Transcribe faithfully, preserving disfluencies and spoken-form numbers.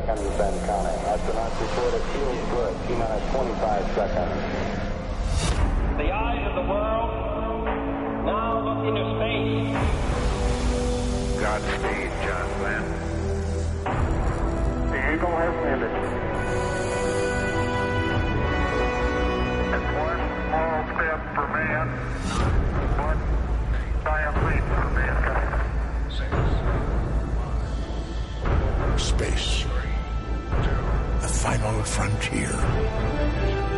seconds and counting. Astronauts report it feels good. T-minus twenty-five seconds. The eyes of the world now look into space. Godspeed, John Glenn. The Eagle has landed. It's one small step for man, one giant leap for mankind. Space. The final frontier.